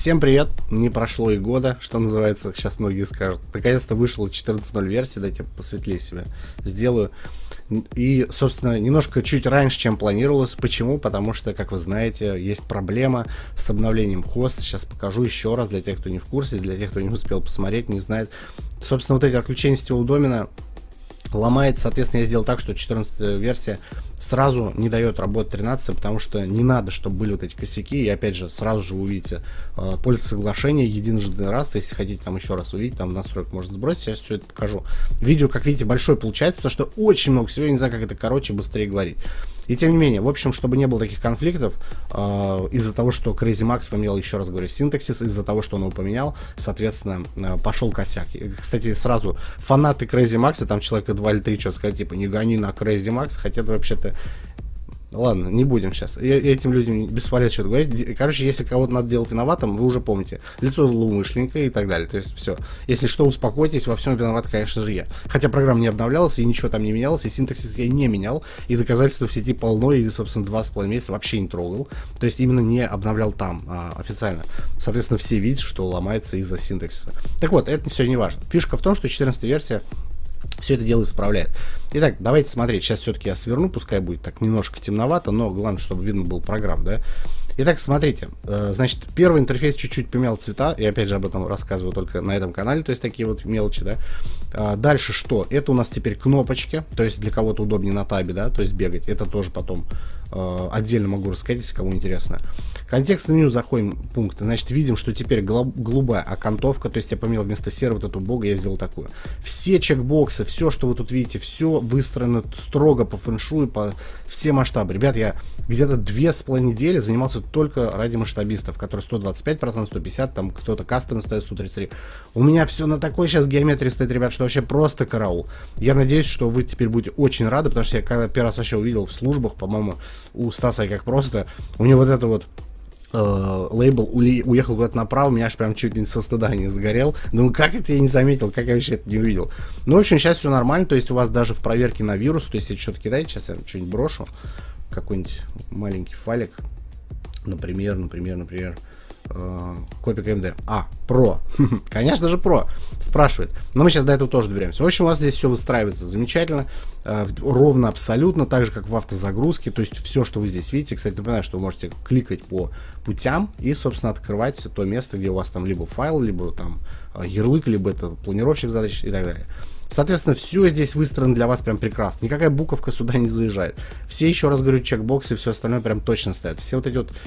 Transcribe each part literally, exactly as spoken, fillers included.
Всем привет! Не прошло и года, что называется, сейчас многие скажут. Наконец-то вышла четырнадцать ноль версия, дайте посветлее себя сделаю. И, собственно, немножко чуть раньше, чем планировалось. Почему? Потому что, как вы знаете, есть проблема с обновлением хоста. Сейчас покажу еще раз для тех, кто не в курсе, для тех, кто не успел посмотреть, не знает. Собственно, вот эти отключения сетевого домена ломает, соответственно, я сделал так, что четырнадцатая версия сразу не дает работать тринадцатой, потому что не надо, чтобы были вот эти косяки. И опять же, сразу же вы увидите э, пользу соглашения единожды раз. Если хотите там еще раз увидеть, там настройку можно сбросить. Сейчас все это покажу. Видео, как видите, большое получается, потому что очень много всего. Я не знаю, как это короче, быстрее говорить. И тем не менее, в общем, чтобы не было таких конфликтов, э, из-за того, что Crazy Max поменял, еще раз говорю, синтаксис, из-за того, что он его поменял, соответственно, э, пошел косяк. И, кстати, сразу фанаты Crazy Max, там человека два или три что сказать, типа, не гони на Crazy Max, хотя это вообще-то... Ладно, не будем сейчас. Я этим людям бесполезно что-то говорить. Короче, если кого-то надо делать виноватым, вы уже помните. Лицо злоумышленника и так далее. То есть все. Если что, успокойтесь, во всем виноват, конечно же, я. Хотя программа не обновлялась, и ничего там не менялось, и синтаксис я не менял, и доказательств в сети полно, и, собственно, два с половиной месяца вообще не трогал. То есть именно не обновлял там а, официально. Соответственно, все видят, что ломается из-за синтаксиса. Так вот, это все не важно. Фишка в том, что четырнадцатая версия все это дело исправляет. Итак, давайте смотреть. Сейчас все-таки я сверну, пускай будет так немножко темновато, но главное, чтобы видно был программ, да. Итак, смотрите. Значит, первый интерфейс чуть-чуть поменял цвета. Я опять же об этом рассказываю только на этом канале, то есть такие вот мелочи, да. Дальше что? Это у нас теперь кнопочки, то есть для кого-то удобнее на табе, да, то есть бегать. Это тоже потом отдельно могу рассказать, если кому интересно. Контекстное меню, заходим пункты. Значит, видим, что теперь голубая окантовка, то есть я поменял вместо серой вот эту бога, я сделал такую. Все чекбоксы, все, что вы тут видите, все выстроено строго по фэншую, по все масштабы. Ребят, я где-то две с половиной недели занимался только ради масштабистов, которые сто двадцать пять процентов, сто пятьдесят, там кто-то кастом ставит сто тридцать три. У меня все на такой сейчас геометрии стоит, ребят, что вообще просто караул. Я надеюсь, что вы теперь будете очень рады, потому что я когда первый раз вообще увидел в службах, по-моему, у Стаса как просто, у него вот это вот Uh, лейбл уехал куда-то направо, меня аж прям чуть ли со стыда не сгорел. Ну как это я не заметил, как я вообще это не увидел. Ну, в общем, сейчас все нормально, то есть у вас даже в проверке на вирус, то есть если что-то кидаете, сейчас я что-нибудь брошу, какой-нибудь маленький файлик, например, например, например, копия ка эм ди. А, про. Конечно же, про. Спрашивает. Но мы сейчас до этого тоже доберемся. В общем, у вас здесь все выстраивается замечательно. Ровно абсолютно, так же, как в автозагрузке. То есть все, что вы здесь видите. Кстати, напоминаю, что вы можете кликать по путям и, собственно, открывать то место, где у вас там либо файл, либо там ярлык, либо это планировщик задач и так далее. Соответственно, все здесь выстроено для вас прям прекрасно. Никакая буковка сюда не заезжает. Все, еще раз говорю, чекбоксы и все остальное прям точно стоят. Все вот эти вот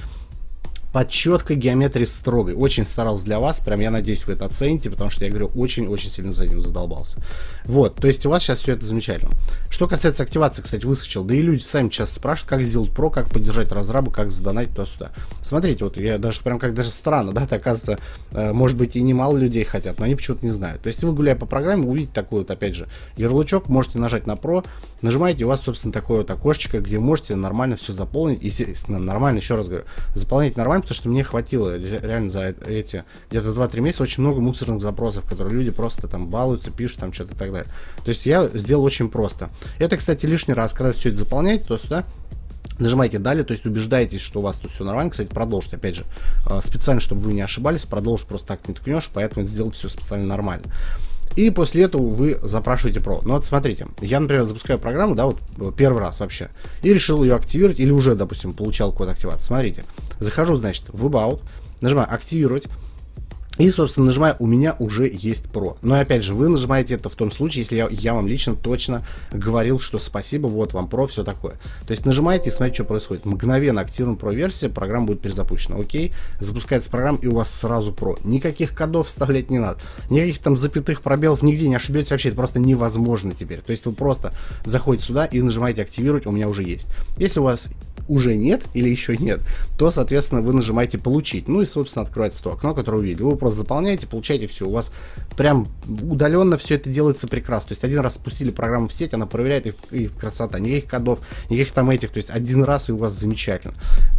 под четкой геометрией строгой. Очень старался для вас, прям я надеюсь, вы это оцените, потому что я говорю, очень-очень сильно за этим задолбался. Вот, то есть у вас сейчас все это замечательно. Что касается активации, кстати, выскочил, да и люди сами сейчас спрашивают, как сделать про, как поддержать разрабы, как задонатить туда-сюда. Смотрите, вот я даже прям как даже странно, да, это оказывается, может быть и немало людей хотят, но они почему-то не знают. То есть вы, гуляя по программе, увидите такой вот, опять же, ярлычок, можете нажать на про, нажимаете, и у вас, собственно, такое вот окошечко, где можете нормально все заполнить, естественно, нормально, еще раз говорю, заполнять нормально, потому что мне хватило реально за эти где-то два-три месяца очень много мусорных запросов, которые люди просто там балуются, пишут там что-то и так далее. То есть я сделал очень просто. Это, кстати, лишний раз, когда все это заполняете, то сюда нажимаете далее, то есть убеждаетесь, что у вас тут все нормально. Кстати, продолжите, опять же, специально, чтобы вы не ошибались, продолжить просто так не ткнешь, поэтому сделать все специально нормально. И после этого вы запрашиваете про. Ну вот смотрите, я, например, запускаю программу, да, вот первый раз вообще, и решил ее активировать, или уже, допустим, получал код активации. Смотрите, захожу, значит, в About, нажимаю активировать, и, собственно, нажимаю, у меня уже есть про. Но, опять же, вы нажимаете это в том случае, если я, я вам лично точно говорил, что спасибо, вот вам про, все такое. То есть нажимаете и смотрите, что происходит. Мгновенно активируем про-версия, программа будет перезапущена. Окей, запускается программа, и у вас сразу про. Никаких кодов вставлять не надо. Никаких там запятых пробелов, нигде не ошибетесь вообще. Это просто невозможно теперь. То есть вы просто заходите сюда и нажимаете активировать, у меня уже есть. Если у вас уже нет или еще нет, то, соответственно, вы нажимаете получить. Ну и, собственно, открывается то окно, которое вы видели. Вы просто заполняете, получаете все. У вас прям удаленно все это делается прекрасно. То есть один раз спустили программу в сеть, она проверяет, и, и красота. Никаких кодов, никаких там этих. То есть один раз, и у вас замечательно.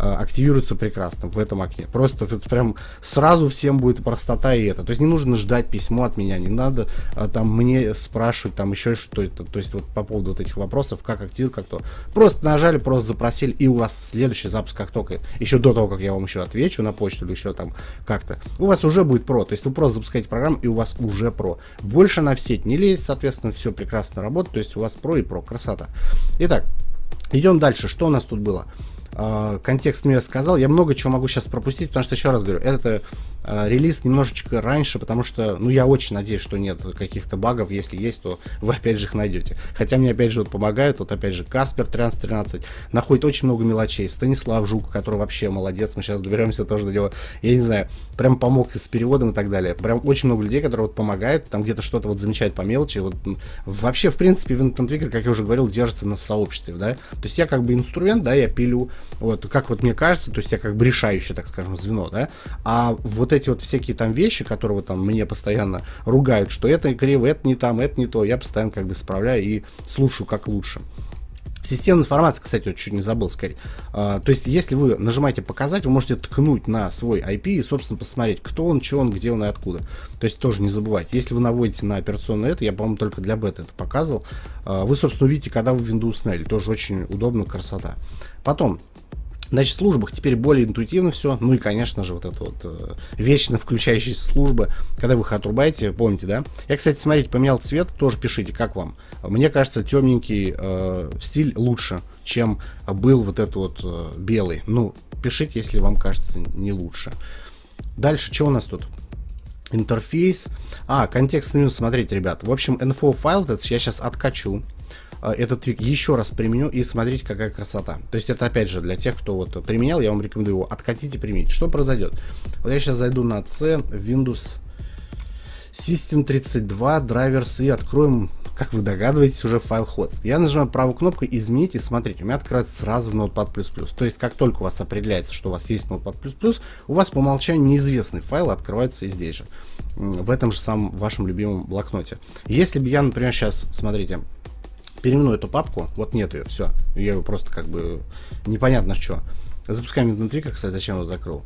активируется прекрасно в этом окне. Просто тут прям сразу всем будет простота и это. То есть не нужно ждать письмо от меня, не надо там мне спрашивать там еще что-то. То есть вот по поводу вот этих вопросов, как активировать, как то. Просто нажали, просто запросили, и у вас следующий запуск, как только, еще до того, как я вам еще отвечу на почту или еще там как-то, у вас уже будет про. То есть вы просто запускаете программу, и у вас уже про. Больше на в сеть не лезть, соответственно, все прекрасно работает. То есть у вас про и про. Красота. Итак, идем дальше. Что у нас тут было? Контекст мне сказал, я много чего могу сейчас пропустить, потому что, еще раз говорю, это э, релиз немножечко раньше, потому что, ну, я очень надеюсь, что нет каких-то багов, если есть, то вы опять же их найдете. Хотя мне опять же вот помогают, вот опять же Каспер тринадцать тринадцать находит очень много мелочей, Станислав Жук, который вообще молодец, мы сейчас доберемся тоже до него, я не знаю, прям помог с переводом и так далее, прям очень много людей, которые вот помогают, там где-то что-то вот замечают по мелочи, вот вообще, в принципе, Винтон Твикер, как я уже говорил, держится на сообществе, да, то есть я как бы инструмент, да, я пилю. Вот, как вот мне кажется, то есть я как бы решающее, так скажем, звено, да, а вот эти вот всякие там вещи, которые вот там мне постоянно ругают, что это криво, это не там, это не то, я постоянно как бы исправляю и слушаю как лучше. Системная информация, кстати, вот чуть не забыл сказать. А, то есть, если вы нажимаете «Показать», вы можете ткнуть на свой ай пи и, собственно, посмотреть, кто он, что он, где он и откуда. То есть, тоже не забывайте. Если вы наводите на операционную это, я, по-моему, только для бета это показывал, а, вы, собственно, увидите, когда вы Windows установили. Тоже очень удобно, красота. Потом, значит, в службах теперь более интуитивно все. Ну и, конечно же, вот это вот э, вечно включающиеся службы, когда вы их отрубаете, помните, да? Я, кстати, смотрите, поменял цвет, тоже пишите, как вам. Мне кажется, темненький э, стиль лучше, чем был вот этот вот э, белый. Ну, пишите, если вам кажется не лучше. Дальше, что у нас тут? Интерфейс. А, контекстный меню, смотрите, ребят. В общем, инфо файл этот я сейчас откачу. Этот твик еще раз применю, и смотрите, какая красота. То есть это опять же для тех, кто вот применял, я вам рекомендую его откатить и применить. Что произойдет? Вот я сейчас зайду на C, Windows System тридцать два, Drivers, и откроем, как вы догадываетесь, уже файл host. Я нажимаю правой кнопкой «Изменить», и смотрите, у меня открывается сразу в Notepad++. То есть как только у вас определяется, что у вас есть Notepad++, у вас по умолчанию неизвестный файл открывается и здесь же, в этом же самом вашем любимом блокноте. Если бы я, например, сейчас, смотрите, переименую эту папку, вот нет ее, все, я ее просто как бы непонятно что. Запускаем Windows Trigger, кстати, зачем его закрыл.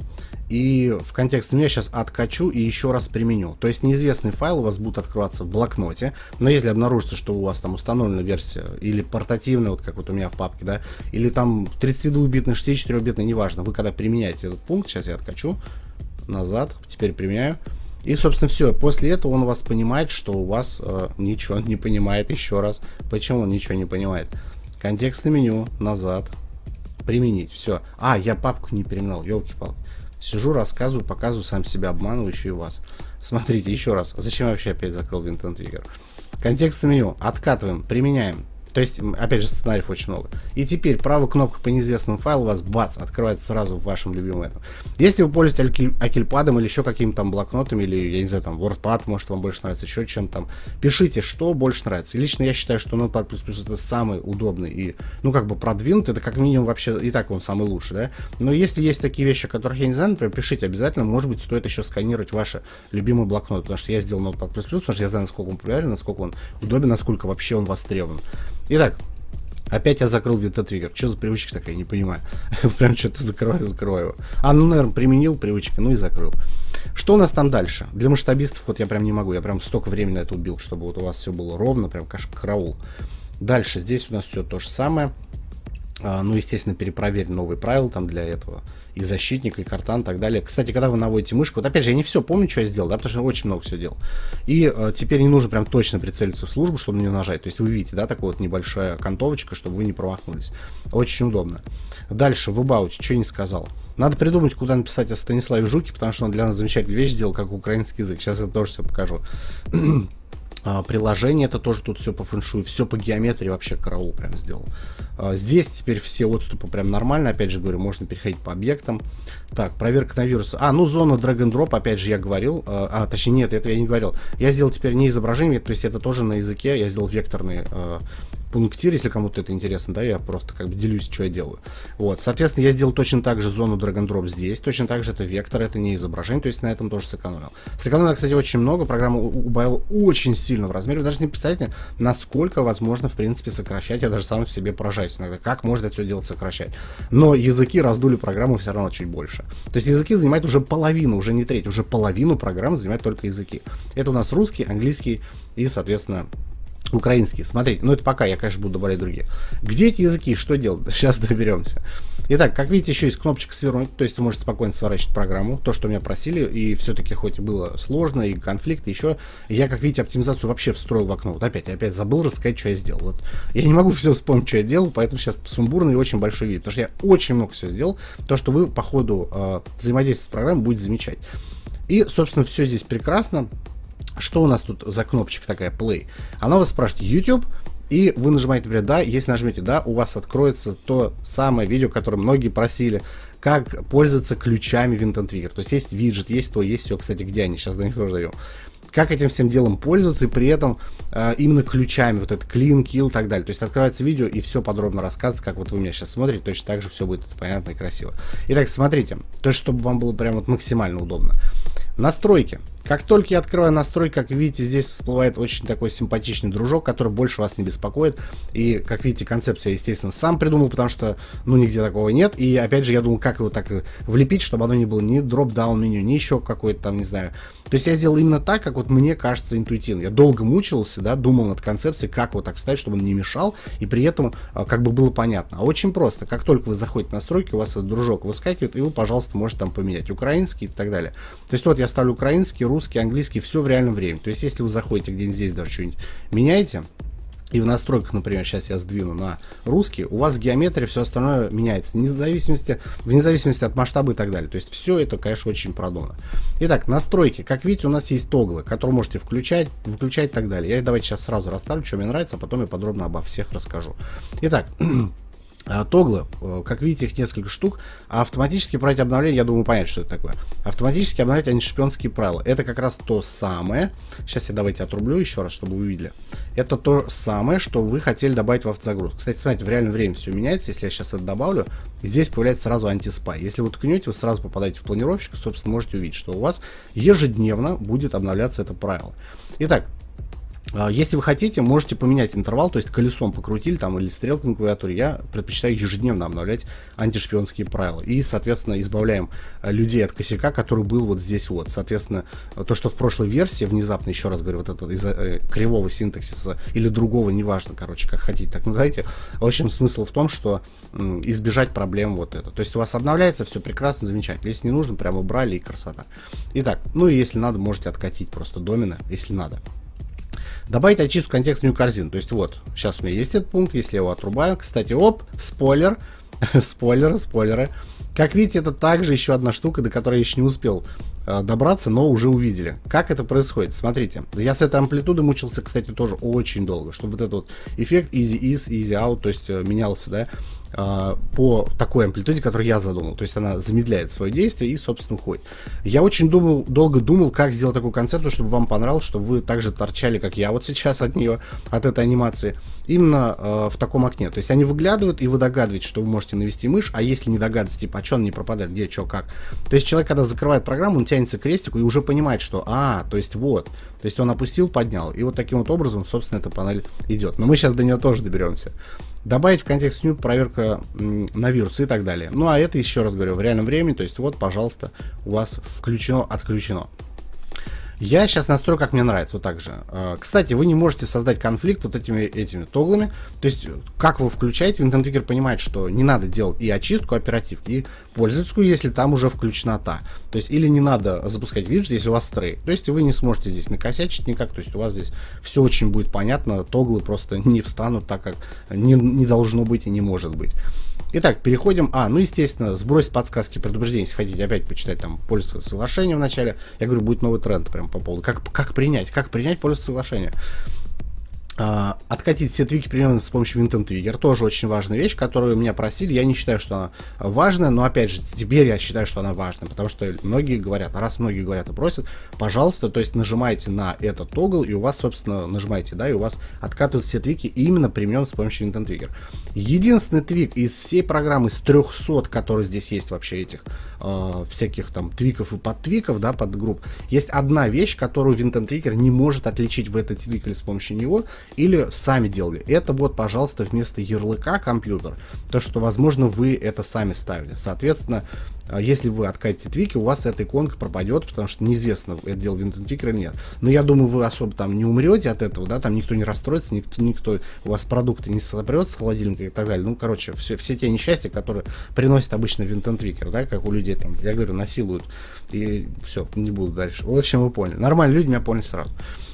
И в контексте я сейчас откачу и еще раз применю. То есть неизвестный файл у вас будет открываться в блокноте, но если обнаружится, что у вас там установлена версия или портативная, вот как вот у меня в папке, да, или там тридцатидвухбитная, шестьдесят четырёхбитная, неважно, вы когда применяете этот пункт, сейчас я откачу назад, теперь применяю. И, собственно, все. После этого он у вас понимает, что у вас э, ничего не понимает. Еще раз. Почему он ничего не понимает? Контекстное меню. Назад. Применить. Все. А, я папку не переименовал. Елки-палки. Сижу, рассказываю, показываю, сам себя обманываю, еще и вас. Смотрите, еще раз. Зачем я вообще опять закрыл Windows Trigger? Контекстное меню. Откатываем. Применяем. То есть, опять же, сценариев очень много. И теперь правой кнопкой по неизвестному файлу у вас, бац, открывается сразу в вашем любимом этом. Если вы пользуетесь акельпадом или еще каким-то там блокнотом, или, я не знаю, там, WordPad, может, вам больше нравится, еще чем там, пишите, что больше нравится. И лично я считаю, что Notepad++ это самый удобный и, ну, как бы продвинутый, это как минимум вообще и так он самый лучший, да. Но если есть такие вещи, о которых я не знаю, например, пишите обязательно, может быть, стоит еще сканировать ваши любимые блокноты, потому что я сделал Notepad++, потому что я знаю, насколько он популярен, насколько он удобен, насколько вообще он востребован. Итак, опять я закрыл Windows Trigger. Что за привычка такая, не понимаю. Прям что-то закрываю, закрою его. А, ну, наверное, применил привычка, ну и закрыл. Что у нас там дальше? Для масштабистов вот я прям не могу. Я прям столько времени на это убил, чтобы вот у вас все было ровно, прям караул. Дальше, здесь у нас все то же самое. А, ну, естественно, перепроверь новые правила там для этого. И защитник, и картан, и так далее. Кстати, когда вы наводите мышку, вот опять же, я не все помню, что я сделал, да, потому что я очень много всего делал. И э, теперь не нужно прям точно прицелиться в службу, чтобы не нажать. То есть вы видите, да, такая вот небольшая окантовочка, чтобы вы не промахнулись. Очень удобно. Дальше, в About, что не сказал. Надо придумать, куда написать о Станиславе Жуке, потому что он для нас замечательную вещь сделал, как украинский язык. Сейчас я тоже все покажу. Приложение, это тоже тут все по фэншую, все по геометрии, вообще караул прям сделал. Здесь теперь все отступы прям нормально, опять же говорю, можно переходить по объектам. Так, проверка на вирусы. А, ну зона drag and drop, опять же я говорил, а, точнее нет, это я не говорил. Я сделал теперь не изображение, то есть это тоже на языке, я сделал векторный пунктир, если кому-то это интересно, да, я просто как бы делюсь, что я делаю. Вот, соответственно, я сделал точно так же зону drag and drop здесь, точно так же это вектор, это не изображение, то есть на этом тоже сэкономил. Сэкономил, кстати, очень много, программа убавила очень сильно в размере, вы даже не представляете, насколько возможно, в принципе, сокращать, я даже сам в себе поражаюсь иногда, как можно это все делать сокращать. Но языки раздули программу все равно чуть больше. То есть языки занимают уже половину, уже не треть, уже половину программы занимают только языки. Это у нас русский, английский и, соответственно, украинский. Смотрите, ну это пока, я, конечно, буду добавлять другие. Где эти языки, что делать? Сейчас доберемся. Итак, как видите, еще есть кнопочка свернуть, то есть вы можете спокойно сворачивать программу, то, что меня просили, и все-таки хоть и было сложно, и конфликт, еще, я, как видите, оптимизацию вообще встроил в окно. Вот опять, я опять забыл рассказать, что я сделал. Вот. Я не могу все вспомнить, что я делал, поэтому сейчас сумбурный и очень большой вид, потому что я очень много всего сделал, то, что вы по ходу э, взаимодействия с программой будете замечать. И, собственно, все здесь прекрасно. Что у нас тут за кнопочка такая, play? Она вас спрашивает YouTube, и вы нажимаете, например, да, если нажмете да, у вас откроется то самое видео, которое многие просили, как пользоваться ключами в Intent Trigger. То есть есть виджет, есть то, есть все, кстати, где они, сейчас до них тоже дойдем. Как этим всем делом пользоваться, и при этом э, именно ключами, вот это clean, kill и так далее. То есть открывается видео и все подробно рассказывается, как вот вы меня сейчас смотрите, точно так же все будет понятно и красиво. Итак, смотрите, то есть чтобы вам было прям вот максимально удобно. Настройки. Как только я открываю настройки, как видите, здесь всплывает очень такой симпатичный дружок, который больше вас не беспокоит. И, как видите, концепцию я, естественно, сам придумал, потому что, ну, нигде такого нет. И, опять же, я думал, как его так влепить, чтобы оно не было ни дроп-даун меню, ни еще какой-то там, не знаю. То есть я сделал именно так, как вот мне кажется интуитивно. Я долго мучился, да, думал над концепцией, как вот так вставить, чтобы он не мешал, и при этом как бы было понятно. А очень просто. Как только вы заходите в настройки, у вас этот дружок выскакивает, и вы, пожалуйста, можете там поменять украинский и так далее. То есть вот я ставлю украинский, русский, английский, все в реальном времени. То есть если вы заходите где-нибудь здесь, даже что-нибудь меняете, и в настройках, например, сейчас я сдвину на русский, у вас геометрия, все остальное меняется, вне зависимости, вне зависимости от масштаба и так далее. То есть все это, конечно, очень продумано. Итак, настройки. Как видите, у нас есть тоглы, которые можете включать, выключать и так далее. Я давайте сейчас сразу расставлю, что мне нравится, а потом я подробно обо всех расскажу. Итак, тоглы, как видите, их несколько штук. А автоматически проводить обновление, я думаю, понять, что это такое. Автоматически обновлять антишпионские правила. Это как раз то самое. Сейчас я давайте отрублю еще раз, чтобы вы увидели. Это то самое, что вы хотели добавить в автозагрузку. Кстати, смотрите, в реальном времени все меняется. Если я сейчас это добавлю, здесь появляется сразу антиспай. Если вы ткнете, вы сразу попадаете в планировщик, собственно, можете увидеть, что у вас ежедневно будет обновляться это правило. Итак, если вы хотите, можете поменять интервал, то есть колесом покрутили там или стрелкой на клавиатуре. Я предпочитаю ежедневно обновлять антишпионские правила. И, соответственно, избавляем людей от косяка, который был вот здесь вот. Соответственно, то, что в прошлой версии, внезапно, еще раз говорю, вот это из-за э, кривого синтаксиса или другого, неважно, короче, как хотите, так называйте. В общем, смысл в том, что м, избежать проблем вот это. То есть у вас обновляется, все прекрасно, замечательно. Если не нужно, прямо убрали и красота. Итак, ну и если надо, можете откатить просто домены, если надо. Добавить очистку контекстную корзину. То есть вот, сейчас у меня есть этот пункт, если я его отрубаю. Кстати, оп, спойлер, спойлеры, спойлеры. Как видите, это также еще одна штука, до которой я еще не успел э, добраться, но уже увидели. Как это происходит? Смотрите, я с этой амплитудой мучился, кстати, тоже очень долго, чтобы вот этот вот эффект easy in, easy out, то есть э, менялся, да, э, по такой амплитуде, которую я задумал. То есть она замедляет свое действие и, собственно, уходит. Я очень думал, долго думал, как сделать такую концепцию, чтобы вам понравилось, чтобы вы также торчали, как я вот сейчас от нее, от этой анимации, именно э, в таком окне. То есть они выглядывают, и вы догадываетесь, что вы можете навести мышь, а если не догадываетесь, типа, а что он не пропадает, где, что, как. То есть человек, когда закрывает программу, он тянется к крестику и уже понимает, что, а, то есть вот. То есть он опустил, поднял. И вот таким вот образом, собственно, эта панель идет. Но мы сейчас до нее тоже доберемся. Добавить в контекст ню проверка м, на вирусы и так далее. Ну, а это, еще раз говорю, в реальном времени. То есть вот, пожалуйста, у вас включено, отключено. Я сейчас настрою, как мне нравится, вот так же. Кстати, вы не можете создать конфликт вот этими, этими тоглами. То есть, как вы включаете, Intent Trigger понимает, что не надо делать и очистку оперативки, и пользовательскую, если там уже включена та. То есть, или не надо запускать виджет, если у вас стрей. То есть, вы не сможете здесь накосячить никак. То есть, у вас здесь все очень будет понятно. Тоглы просто не встанут так, как не, не должно быть и не может быть. Итак, переходим. А, ну, естественно, сбросить подсказки, предупреждения, если хотите опять почитать там пользовательское соглашение в начале. Я говорю, будет новый тренд прям по поводу. Как, как принять, как принять пользовательское соглашение. Uh, откатить все твики примерно с помощью WinTon-Trigger. Тоже очень важная вещь, которую меня просили. Я не считаю, что она важная, но опять же, теперь я считаю, что она важная, потому что многие говорят, раз многие говорят и просят, пожалуйста, то есть нажимаете на этот тогл, и у вас, собственно, нажимаете, да, и у вас откатывают все твики именно применен с помощью WinTon-Trigger. Единственный твик из всей программы, из трехсот, которые здесь есть вообще этих э, всяких там твиков и подтвиков, да, подгрупп, есть одна вещь, которую WinTon-Trigger не может отличить в этот твик или с помощью него, или сами делали. Это вот, пожалуйста, вместо ярлыка компьютер. То, что, возможно, вы это сами ставили. Соответственно, если вы откатите твики, у вас эта иконка пропадет, потому что неизвестно, это делал WinTon-Trigger или нет. Но я думаю, вы особо там не умрете от этого, да, там никто не расстроится, никто, никто у вас продукты не сопрет с холодильника и так далее. Ну, короче, все, все те несчастья, которые приносят обычно WinTon-Trigger, да, как у людей там, я говорю, насилуют. И все, не буду дальше. В общем, вы поняли. Нормально, люди меня поняли сразу.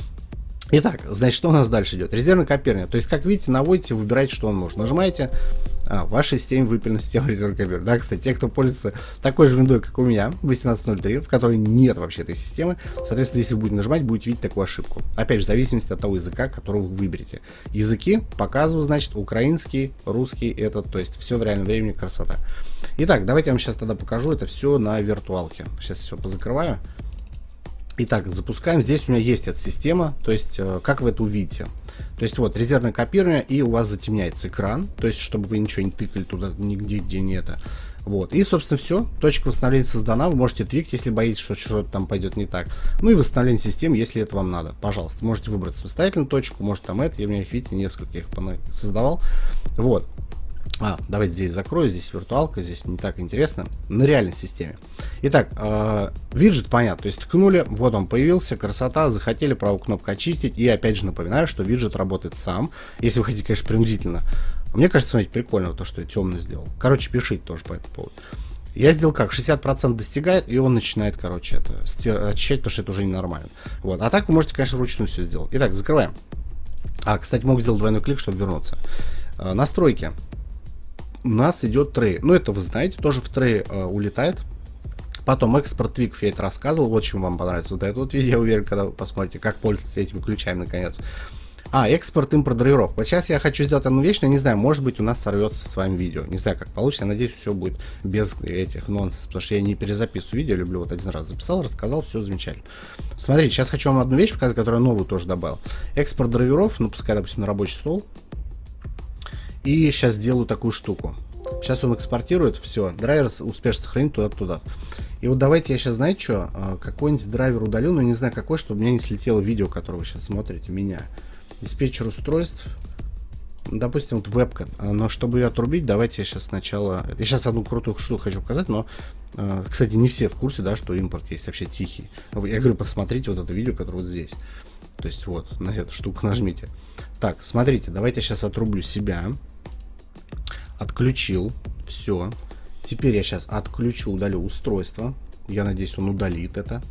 Итак, значит, что у нас дальше идет? Резервное копирование. То есть, как видите, наводите, выбираете, что вам нужно. Нажимаете, а, в вашей системе выпилена система резервного копирования. Да, кстати, те, кто пользуется такой же виндой, как у меня, восемнадцать ноль три, в которой нет вообще этой системы, соответственно, если вы будете нажимать, будете видеть такую ошибку. Опять же, в зависимости от того языка, который вы выберете. Языки показываю, значит, украинский, русский, этот, то есть, все в реальном времени, красота. Итак, давайте я вам сейчас тогда покажу это все на виртуалке. Сейчас все позакрываю. Итак, запускаем. Здесь у меня есть эта система, то есть, как вы это увидите. То есть, вот, резервное копирование, и у вас затемняется экран, то есть, чтобы вы ничего не тыкали туда, нигде, где не это. Вот, и, собственно, все. Точка восстановления создана, вы можете твикать, если боитесь, что что-то там пойдет не так. Ну и восстановление системы, если это вам надо. Пожалуйста, можете выбрать самостоятельно точку, может там это, я у меня их, видите, несколько их создавал. Вот. А, давайте здесь закрою, здесь виртуалка, здесь не так интересно. На реальной системе. Итак, э, виджет понятно, то есть ткнули, вот он появился, красота, захотели правую кнопку очистить. И опять же напоминаю, что виджет работает сам, если вы хотите, конечно, принудительно. Мне кажется, смотрите, прикольно то, что я темно сделал. Короче, пишите тоже по этому поводу. Я сделал как, шестьдесят процентов достигает, и он начинает, короче, это очищать, потому что это уже ненормально. Вот, а так вы можете, конечно, вручную все сделать. Итак, закрываем. А, кстати, могу сделать двойной клик, чтобы вернуться. Э, настройки. У нас идет трей. Ну, это вы знаете, тоже в трей э, улетает. Потом экспорт твиков, я это рассказывал. Вот чем вам понравится вот это вот видео, я уверен, когда вы посмотрите, как пользоваться этими ключами наконец. А, экспорт, импорт драйверов. Вот сейчас я хочу сделать одну вещь, но не знаю, может быть, у нас сорвется с вами видео. Не знаю, как получится. Я надеюсь, все будет без этих нонсенс, потому что я не перезаписываю видео, люблю вот один раз записал, рассказал, все замечательно. Смотрите, сейчас хочу вам одну вещь показать, которую новую тоже добавил. Экспорт драйверов, ну, пускай, допустим, на рабочий стол. И сейчас сделаю такую штуку. Сейчас он экспортирует, все, драйвер успешно сохранить туда-туда. И вот давайте я сейчас, знаете что, какой-нибудь драйвер удалю, но не знаю какой, чтобы у меня не слетело видео, которое вы сейчас смотрите, меня. Диспетчер устройств, допустим, вот вебка. Но чтобы ее отрубить, давайте я сейчас сначала... Я сейчас одну крутую штуку хочу показать, но, кстати, не все в курсе, да, что импорт есть вообще тихий. Я говорю, посмотрите вот это видео, которое вот здесь. То есть вот, на эту штуку нажмите. Так, смотрите, давайте я сейчас отрублю себя. Отключил. Все. Теперь я сейчас отключу, удалю устройство. Я надеюсь, он удалит это.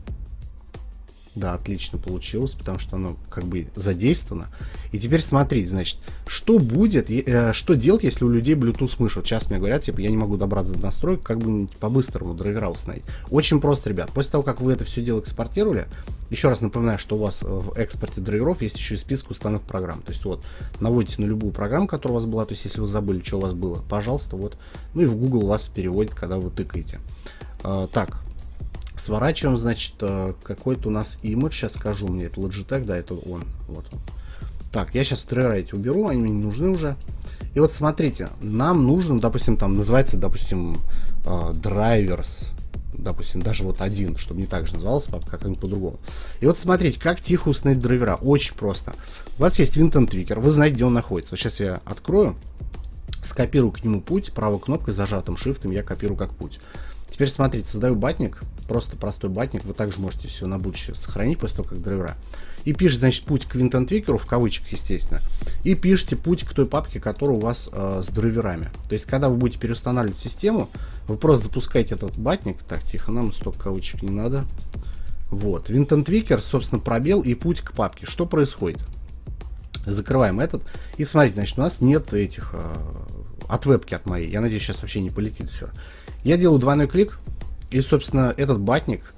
Да, отлично получилось, потому что оно как бы задействовано. И теперь смотрите, значит, что будет, э, что делать, если у людей Bluetooth мышь? Вот сейчас мне говорят, типа, я не могу добраться до настроек, как бы по-быстрому драйвера установить. Очень просто, ребят. После того, как вы это все дело экспортировали, еще раз напоминаю, что у вас в экспорте драйверов есть еще и список установленных программ. То есть вот, наводите на любую программу, которая у вас была, то есть если вы забыли, что у вас было, пожалуйста, вот. Ну и в Google вас переводит, когда вы тыкаете. Э, так. Сворачиваем, значит, какой-то у нас имидж. Сейчас скажу мне, это Logitech, да, это он. Вот он. Так, я сейчас драйвера эти уберу, они мне не нужны уже. И вот смотрите, нам нужно, допустим, там называется, допустим, drivers, допустим, даже вот один, чтобы не так же назывался, а как-нибудь по-другому. И вот смотрите, как тихо установить драйвера. Очень просто. У вас есть WinTon-Trigger, вы знаете, где он находится. Вот сейчас я открою, скопирую к нему путь, правой кнопкой, зажатым шифтом я копирую как путь. Теперь смотрите, создаю батник, просто простой батник, вы также можете все на будущее сохранить после того, как драйвера. И пишите, значит, путь к WinTon-Trigger, в кавычках, естественно, и пишите путь к той папке, которая у вас э, с драйверами. То есть, когда вы будете переустанавливать систему, вы просто запускаете этот батник, так, тихо, нам столько кавычек не надо. Вот, WinTon-Trigger, собственно, пробел и путь к папке. Что происходит? Закрываем этот, и смотрите, значит, у нас нет этих... Э, от вебки от моей, я надеюсь, сейчас вообще не полетит все. Я делаю двойной клик, и, собственно, этот батник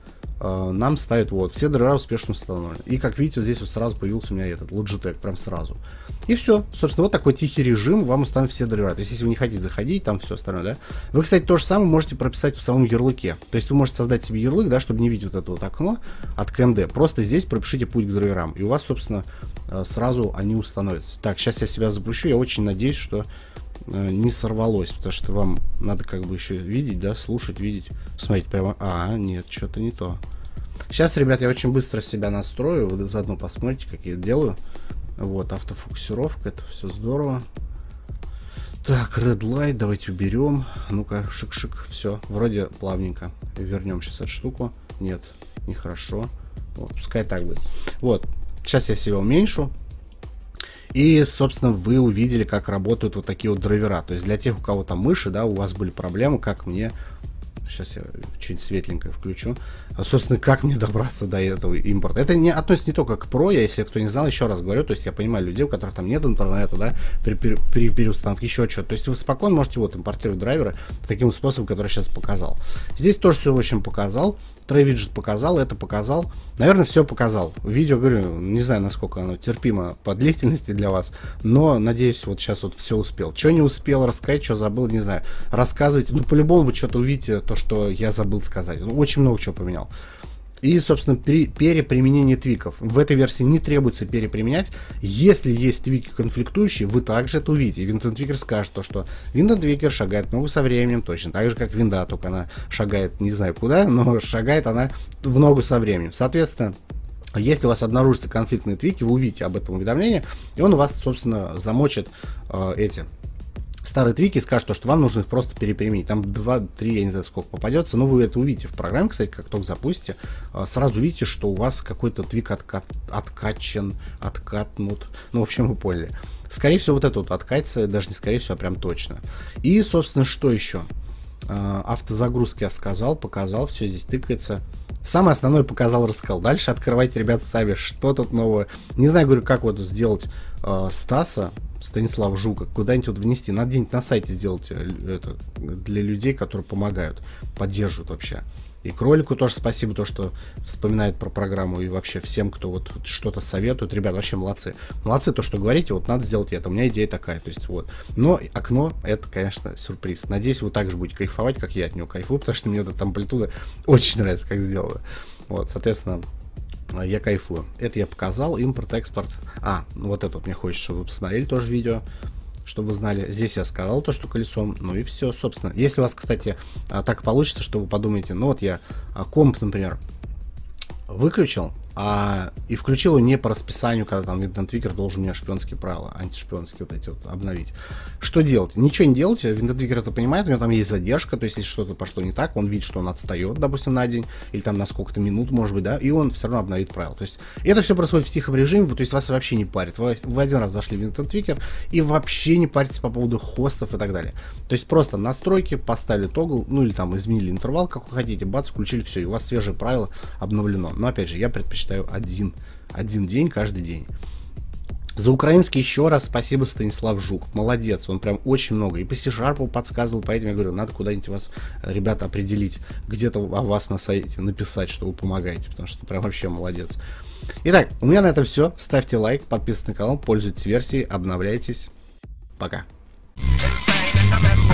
э, нам ставит вот, все драйвера успешно установлены. И как видите, вот здесь вот сразу появился у меня этот Logitech, прям сразу. И все, собственно, вот такой тихий режим, вам установят все драйвера. То есть, если вы не хотите заходить, там все остальное, да. Вы, кстати, то же самое можете прописать в самом ярлыке. То есть, вы можете создать себе ярлык, да, чтобы не видеть вот это вот окно от ка эм дэ. Просто здесь пропишите путь к драйверам. И у вас, собственно, сразу они установятся. Так, сейчас я себя запущу. Я очень надеюсь, что э, не сорвалось, потому что вам надо как бы еще видеть, да, слушать, видеть. Смотрите, прямо... А, нет, что-то не то. Сейчас, ребят, я очень быстро себя настрою. Вы заодно посмотрите, как я делаю. Вот, автофокусировка, это все здорово. Так, Red Light, давайте уберем. Ну-ка, шик-шик, все, вроде плавненько. Вернем сейчас эту штуку. Нет, нехорошо. Вот, пускай так будет. Вот, сейчас я себя уменьшу. И, собственно, вы увидели, как работают вот такие вот драйвера. То есть для тех, у кого там мыши, да, у вас были проблемы, как мне... Сейчас я что-нибудь светленькое включу. А, собственно, как мне добраться до этого импорта? Это не относится не только к про, я, если кто не знал, еще раз говорю, то есть я понимаю людей, у которых там нет интернета, да, при, при, при переустановке еще что-то. То есть вы спокойно можете вот импортировать драйверы таким способом, который я сейчас показал. Здесь тоже все очень показал. Трей-виджет показал, это показал. Наверное, все показал. Видео, говорю, не знаю, насколько оно терпимо по длительности для вас, но, надеюсь, вот сейчас вот все успел. Что не успел рассказать, что забыл, не знаю. Рассказывайте. Ну, по-любому вы что-то увидите, то, что я забыл сказать. Ну, очень много чего поменял. И, собственно, при, переприменение твиков. В этой версии не требуется переприменять. Если есть твики конфликтующие, вы также это увидите. Винтон-твикер скажет то, что Винтон-твикер шагает много со временем, точно так же, как винда, только она шагает не знаю куда, но шагает она в ногу со временем. Соответственно, если у вас обнаружатся конфликтные твики, вы увидите об этом уведомление, и он у вас, собственно, замочит э, эти... старые твики, скажут, что вам нужно их просто переприменить. Там два-три, я не знаю, сколько попадется, но вы это увидите в программе, кстати, как только запустите, сразу увидите, что у вас какой-то твик откат, откачан, откатнут. Ну, в общем, вы поняли. Скорее всего, вот это вот откатится, даже не скорее всего, а прям точно. И, собственно, что еще? Автозагрузки я сказал, показал, все здесь тыкается. Самое основное показал, рассказал. Дальше открывайте, ребята, сами, что тут новое. Не знаю, говорю, как вот сделать э, Стаса, Станислав Жука, куда-нибудь вот внести. Надо где-нибудь на сайте сделать это для людей, которые помогают, поддерживают вообще. И кролику тоже спасибо, то, что вспоминает про программу, и вообще всем, кто вот что-то советует. Ребят, вообще молодцы. Молодцы, то, что говорите, вот надо сделать это. У меня идея такая, то есть вот. Но окно, это, конечно, сюрприз. Надеюсь, вы также будете кайфовать, как я от него кайфую, потому что мне эта амплитуда очень нравится, как сделано. Вот, соответственно, я кайфую. Это я показал, импорт, экспорт. А, вот это вот мне хочется, чтобы вы посмотрели тоже видео, чтобы вы знали. Здесь я сказал то, что колесом. Ну и все, собственно. Если у вас, кстати, так получится, что вы подумаете, ну вот я комп, например, выключил, а, и включил его не по расписанию, когда там Винтон-твикер должен мне шпионские правила, антишпионские вот эти вот обновить. Что делать? Ничего не делать, Винтон-твикер это понимает, у него там есть задержка, то есть если что-то пошло не так, он видит, что он отстает, допустим, на день, или там на сколько-то минут, может быть, да, и он все равно обновит правила. То есть это все происходит в тихом режиме, то есть вас вообще не парит. Вы, вы один раз зашли в Винтон-твикер и вообще не паритесь по поводу хостов и так далее. То есть просто настройки, поставили тогл, ну или там изменили интервал, как вы хотите, бац, включили, все, и у вас свежее правило обновлено. Но опять же, я предпочитаю один, один день каждый день. За украинский еще раз спасибо, Станислав Жук. Молодец, он прям очень много. И по C-Sharp подсказывал, поэтому я говорю, надо куда-нибудь вас, ребята, определить, где-то о вас на сайте написать, что вы помогаете, потому что прям вообще молодец. Итак, у меня на этом все. Ставьте лайк, подписывайтесь на канал, пользуйтесь версией, обновляйтесь. Пока.